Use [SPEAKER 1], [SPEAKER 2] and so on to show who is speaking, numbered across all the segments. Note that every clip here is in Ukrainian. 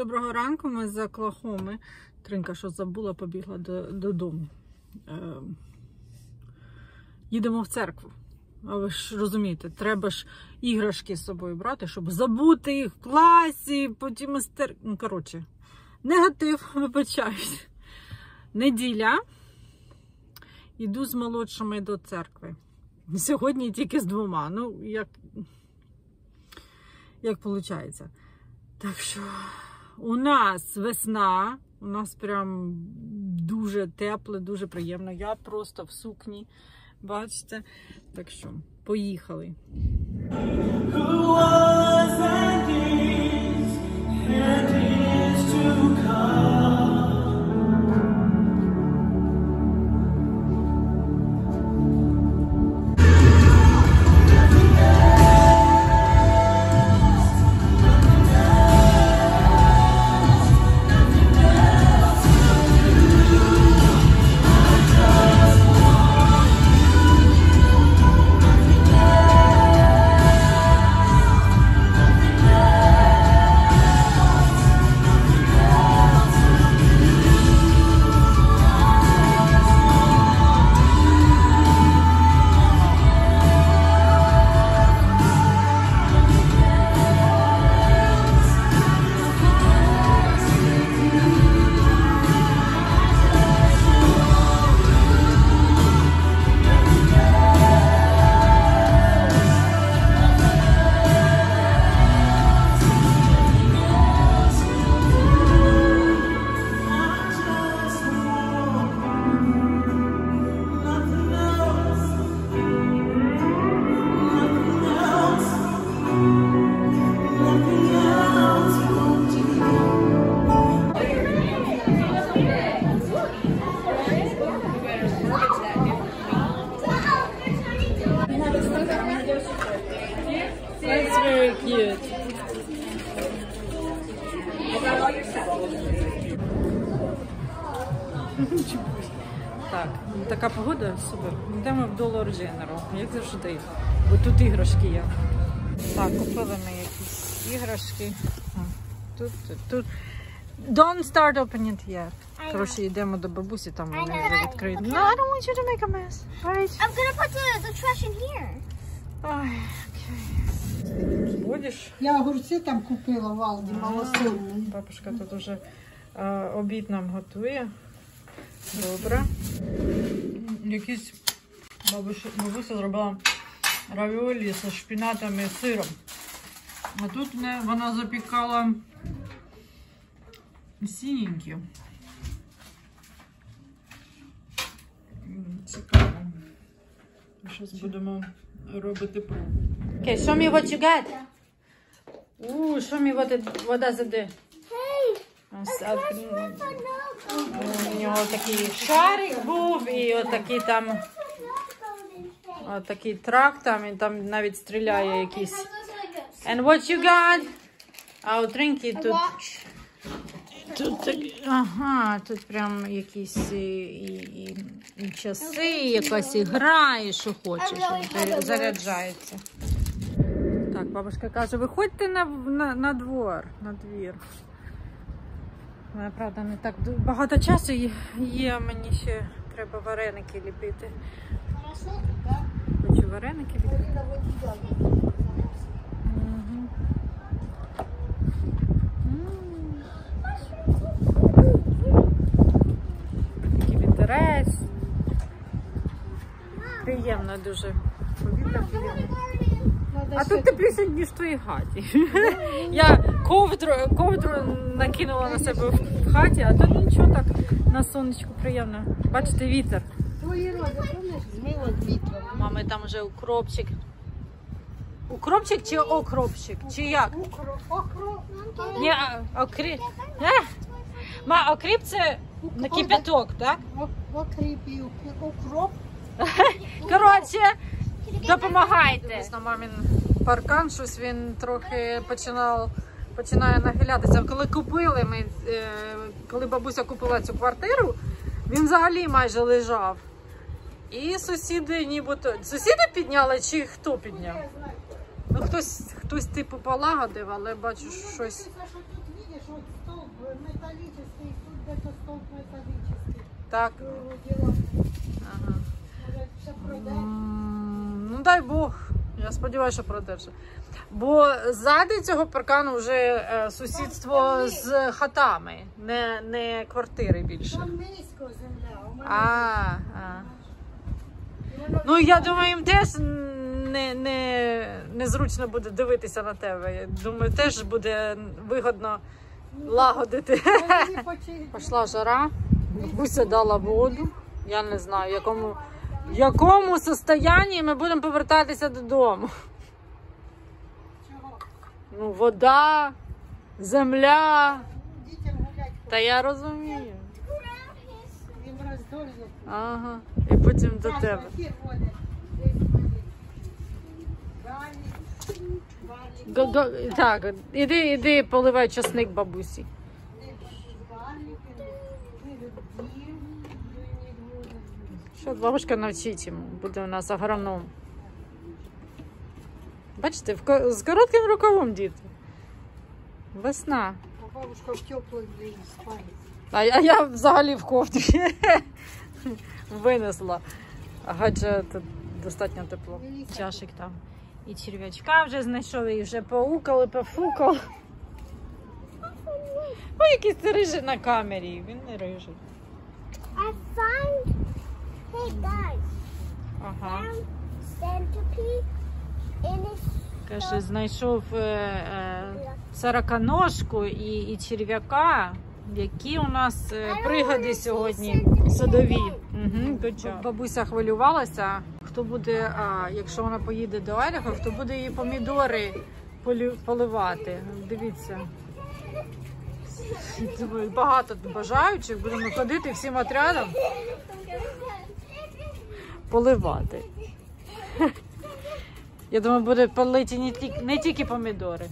[SPEAKER 1] Доброго ранку, ми з Оклахоми. Тринка, що забула, побігла додому. Їдемо в церкву. А ви ж розумієте, треба ж іграшки з собою брати, щоб забути їх в класі, потім Ну, коротше, негатив, вибачаюсь. Неділя. Іду з молодшими до церкви. Сьогодні тільки з двома. Ну, як виходить. Так що у нас весна, у нас прям дуже тепло, дуже приємно. Я просто в сукні, бачите. Так що, поїхали. That's very cute. Так, така погода, супер. Йдемо в Dollar General, як завжди. Бо тут іграшки є. Так, купили ми якісь іграшки. Тут. Don't start opening it yet. Коротше, йдемо до бабусі, там вони вже відкриють. No, I don't want you to make a mess. Right?
[SPEAKER 2] I'm gonna put the trash in here.
[SPEAKER 1] Ой, окей. Будеш?
[SPEAKER 3] Я огурці там купила в Алді, малосольні.
[SPEAKER 1] Бабушка тут уже обід нам готує. Добре. Якісь бабуся зробила равіолі зі шпинатом і сиром. А тут вона запікала синенькі. Цікаво. Зараз будемо робити пробу. Okay, show me what you got. Show me what does it do. У нього такий шарик був і отакий там отакий трак там, і там навіть стріляє якийсь. And what you got? А у Тринки тут ага, тут прям якісь і часи, і якась ігра, і що хочеш, заряджається. Так, бабушка каже, виходьте на двір. Правда, не так багато часу є, мені ще треба вареники ліпити. Хочу вареники ліпити. Такий вітерець. Приємно дуже. Повітря приємне. А тут тепліше, ніж в твоїй хаті. Я ковдру накинула на себе в хаті, а тут нічого так, на сонечку приємно. Бачите, вітер.
[SPEAKER 3] Твої роди, помниш, змило вітром.
[SPEAKER 1] Мами, там вже укропчик. Укропчик чи окропчик? Чи як? Ні, окріп. Окріп це на кипяток, так?
[SPEAKER 3] Окріп і укроп.
[SPEAKER 1] Коротше, допомагайте. На мамін паркан, щось він трохи починає нахилятися. Коли бабуся купила цю квартиру, він взагалі майже лежав. І сусіди нібито... Сусіди підняли чи хто підняв? Ну, хтось типу полагодив, але бачу, щось...
[SPEAKER 3] вот столб металлический, тут где-то столб металлический.
[SPEAKER 1] Так.
[SPEAKER 3] Кто его делал?
[SPEAKER 1] Ага.
[SPEAKER 3] Может, все продать?
[SPEAKER 1] Ну дай Бог. Я сподіваюся, що продержить. Бо ззади цього паркану вже сусідство з хатами, не квартири більше.
[SPEAKER 3] Там низько земля. У мене
[SPEAKER 1] А.
[SPEAKER 3] і воно
[SPEAKER 1] Ну я думаю, їм теж незручно буде дивитися на тебе. Я думаю, теж буде вигодно лагодити.
[SPEAKER 3] вони почали.
[SPEAKER 1] Пішла жара, бабуся дала воду. Я не знаю, в якому состоянні ми будемо повертатися додому.
[SPEAKER 3] Чого?
[SPEAKER 1] Ну, вода, земля.
[SPEAKER 3] Дітям гулять.
[SPEAKER 1] Та я розумію.
[SPEAKER 3] Їм роздольно.
[SPEAKER 1] Ага. І потім до тебе.
[SPEAKER 3] Хір ходить. Десь ходить. Гарлік.
[SPEAKER 1] Так, іди поливай часник бабусі. Що бабушка навчить йому, буде у нас агроном. Бачите, з коротким рукавом діти. Весна.
[SPEAKER 3] А бабушка в теплих блін спальні.
[SPEAKER 1] А я взагалі в кофті винесла. Адже тут достатньо тепло. Чашик там. І черв'ячка вже знайшов, і вже поукали, пофукали. Ой, якийсь ти рижий на камері. Він не рижий.
[SPEAKER 2] I found. Hey guys,
[SPEAKER 1] Ага.
[SPEAKER 2] centipede in his.
[SPEAKER 1] Каже, знайшов сороконожку і черв'яка, які у нас пригоди сьогодні садові. Бабуся хвилювалася, хто буде, якщо вона поїде до Айдаго, хто буде її помідори поливати. Дивіться. Багато бажаючих, будемо ходити всім отрядом поливати. Я думаю, буде полити не тільки помідори.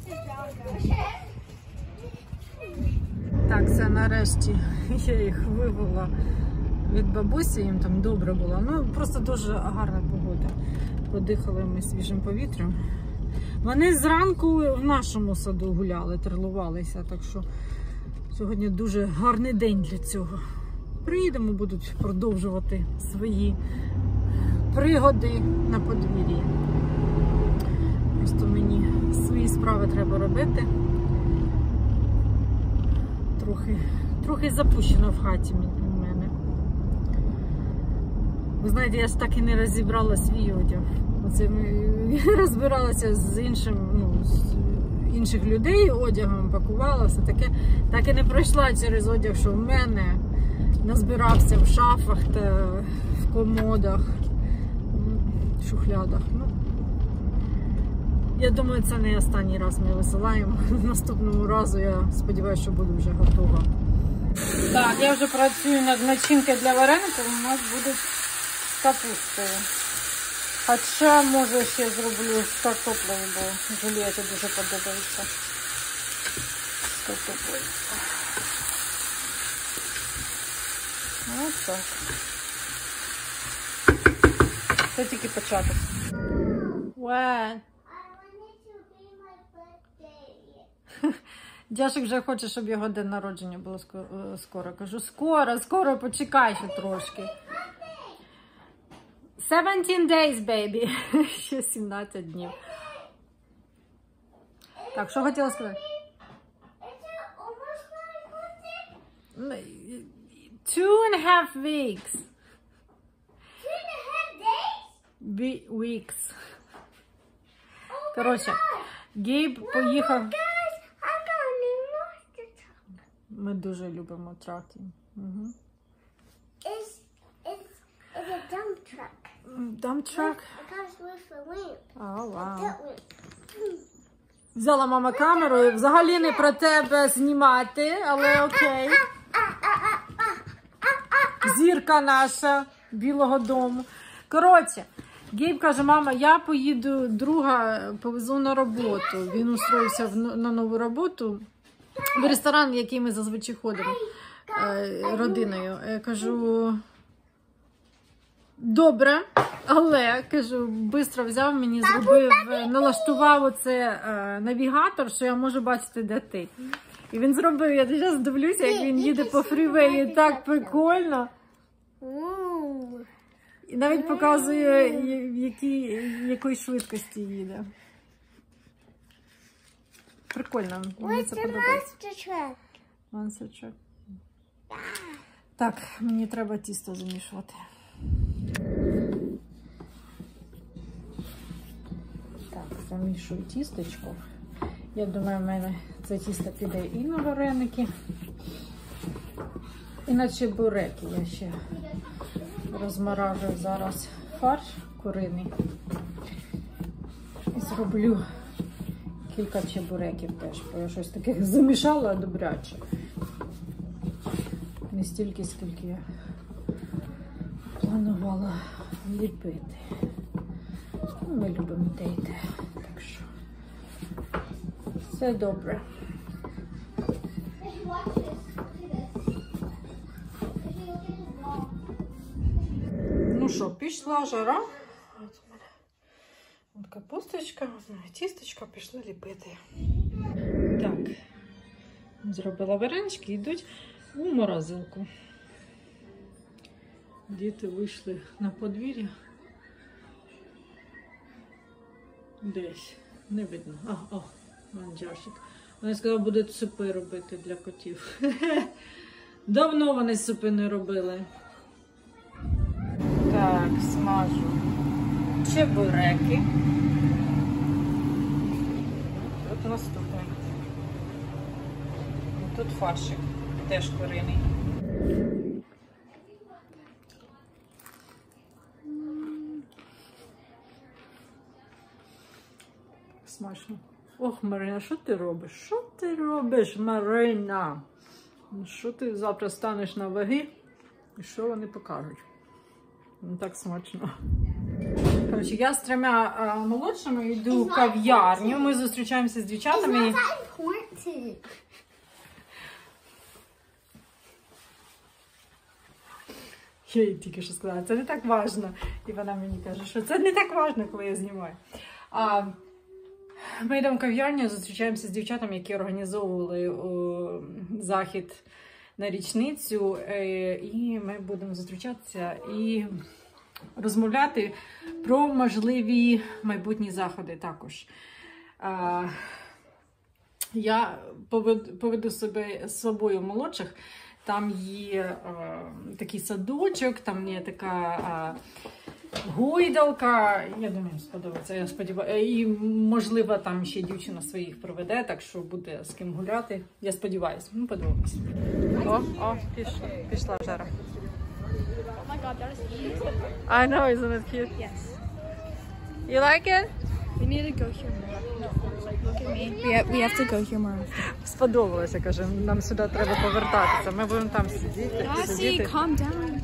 [SPEAKER 1] Так, все, нарешті я їх вивела від бабусі, їм там добре було. Ну, просто дуже гарна погода. Подихали ми свіжим повітрям. Вони зранку в нашому саду гуляли, тренувалися, так що сьогодні дуже гарний день для цього. Приїдемо, будуть продовжувати свої пригоди на подвір'ї. Просто мені свої справи треба робити. Трохи запущено в хаті у мене. Ви знаєте, я ж так і не розібрала свій одяг. Оце ми розбиралася з інших людей одягом, пакувала, все таке. Так і не пройшла через одяг, що в мене назбирався в шафах та в комодах, в шухлядах. Я думаю, це не останній раз ми висилаємо. Наступного разу, я сподіваюся, що буду вже готова. Так, я вже працюю над начинкою для вареників, у нас буде з капустою. Хоча, може, ще зроблю з картоплею, бо Джулієті дуже подобається. З картоплею. Ось так. Це тільки початок. What? Дяшик вже хоче, щоб його день народження було скоро. Кажу, скоро, почекай ще трошки. 17 days, baby. Ще 17 днів. Так, що хотіла сказати? 2.5 weeks.
[SPEAKER 2] 2.5 days?
[SPEAKER 1] Weeks. Коротше, Гейб поїхав. Ми дуже любимо траки. Угу.
[SPEAKER 2] It's a dump truck.
[SPEAKER 1] Dump truck?
[SPEAKER 2] It comes with the lamp.
[SPEAKER 1] О, вау.
[SPEAKER 2] That one.
[SPEAKER 1] Взяла мама камеру і взагалі не про тебе знімати, але окей. Зірка наша Білого дому. Коротше, Гейб каже, мама, я поїду друга, повезу на роботу. Він устроївся на нову роботу в ресторан, в який ми зазвичай ходимо родиною. Я кажу, добре, але, кажу, швидко взяв, мені зробив, налаштував оце навігатор, що я можу бачити, де ти. І він зробив, я зараз дивлюся, як він їде по фрівеї, так прикольно.
[SPEAKER 2] Ooh.
[SPEAKER 1] І навіть показує, якої швидкості їде. Прикольно, мені
[SPEAKER 2] What's
[SPEAKER 1] це
[SPEAKER 2] the
[SPEAKER 1] подобається.
[SPEAKER 2] monster truck?
[SPEAKER 1] Monster truck. Так, мені треба тісто замішувати. Так, замішую тістечко. Я думаю, в мене це тісто піде і на вареники, і на чебуреки. Я ще розморажую зараз фарш куриний. І зроблю кілька чебуреків теж, бо я щось таке замішала добряче. Не стільки, скільки я планувала ліпити. Ну, ми любимо те і те, так що все добре. Ну що, пішла жара. От у мене от капусточка, тісточка, пішла ліпити. Так, зробила варенички, йдуть у морозилку. Діти вийшли на подвір'я. Десь, не видно. О, манджарчик. Вони сказали, будуть супи робити для котів. Давно вони супи не робили. Так, смажу чебуреки. Тут наступне. Тут фаршик, теж куриний. Смачно. Ох, Марина, що ти робиш? Що ти робиш, Марина? Що ти завтра станеш на ваги? І що вони покажуть? Ну, так смачно. Коротше, я з 3 молодшими йду в кав'ярню. Ми зустрічаємося з дівчатами.
[SPEAKER 2] It's not that important.
[SPEAKER 1] Я їй тільки що сказала, це не так важно. І вона мені каже, що це не так важно, коли я знімаю. Ми йдемо в кав'ярню, зустрічаємося з дівчатами, які організовували захід на річницю. І ми будемо зустрічатися і розмовляти про можливі майбутні заходи також. Я поведу з собою молодших. Там є такий садочок, там є така гойдалка. Я думаю, їм сподобається. Я сподіваюся. І, можливо, там ще дівчина своїх проведе, так що буде з ким гуляти. Я сподіваюся. Ну, подивимось. О, пішла жара.
[SPEAKER 4] Oh my god, that is cute.
[SPEAKER 1] I know, isn't it cute?
[SPEAKER 4] Yes.
[SPEAKER 1] You like it?
[SPEAKER 4] We need to go here more. No, like, look at me. We have to go here more.
[SPEAKER 1] Сподобалося, каже, нам сюди треба повертатися. Ми будемо там сидіти.
[SPEAKER 4] Cassie, calm down.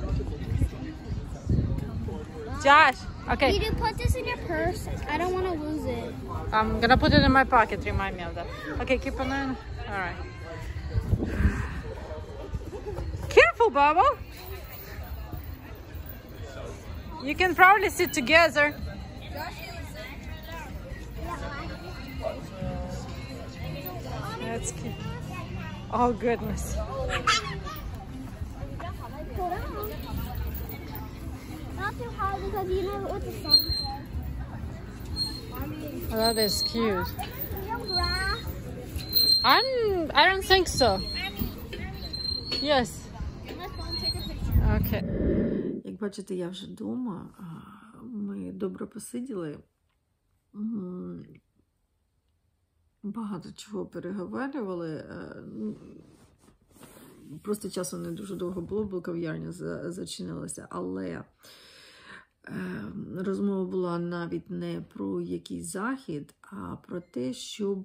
[SPEAKER 1] Josh,
[SPEAKER 2] You
[SPEAKER 1] okay.
[SPEAKER 2] need to put this in your purse. I don't want to lose it.
[SPEAKER 1] I'm gonna put it in my pocket, remind me of that. Okay, keep an eye on. All right. Careful, Baba. You can probably sit together. That's cute. Oh goodness.
[SPEAKER 2] Not too hard because you know what the sun says.
[SPEAKER 1] That is cute.
[SPEAKER 2] No grass.
[SPEAKER 1] I don't think so. Yes.
[SPEAKER 2] Let's go and take a picture.
[SPEAKER 1] Окей. Як бачите, я вже вдома. Ми добре посиділи. Багато чого переговорювали. Просто часу не дуже довго було, бо кав'ярня зачинилася. Але розмова була навіть не про якийсь захід, а про те, щоб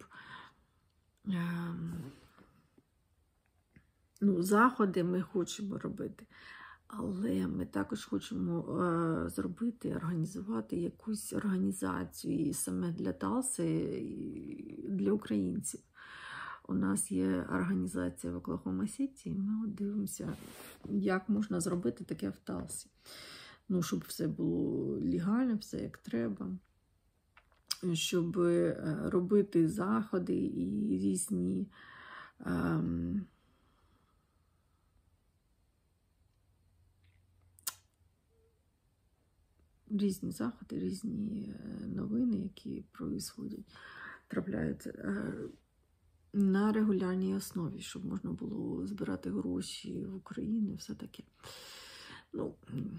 [SPEAKER 1] заходи ми хочемо робити. Але ми також хочемо організувати якусь організацію саме для Талси, для українців. У нас є організація в Оклахома-Сіті, і ми дивимося, як можна зробити таке в Талсі. Щоб все було легально, все як треба. Щоб робити заходи і різні
[SPEAKER 5] різні заходи, різні новини, які трапляються на регулярній основі, щоб можна було збирати гроші в Україні, все таке. Ну,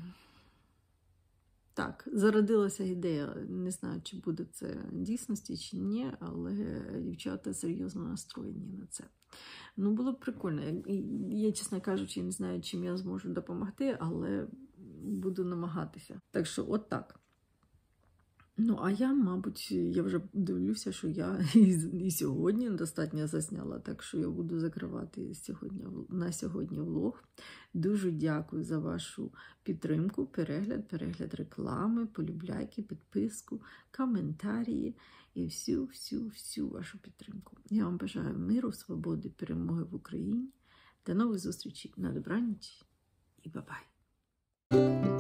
[SPEAKER 5] так, зародилася ідея, не знаю, чи буде це дійсності, чи ні, але дівчата серйозно настроєні на це. Ну, було б прикольно. Я, чесно кажучи, не знаю, чим я зможу допомогти, але буду намагатися. Так що, от так. Ну, а я, мабуть, я вже дивлюся, що я і сьогодні достатньо засняла, так що я буду закривати на сьогодні влог. Дуже дякую за вашу підтримку, перегляд реклами, полюбляйки, підписку, коментарі і всю вашу підтримку. Я вам бажаю миру, свободи, перемоги в Україні. До нових зустрічей. На добраніч і бай-бай.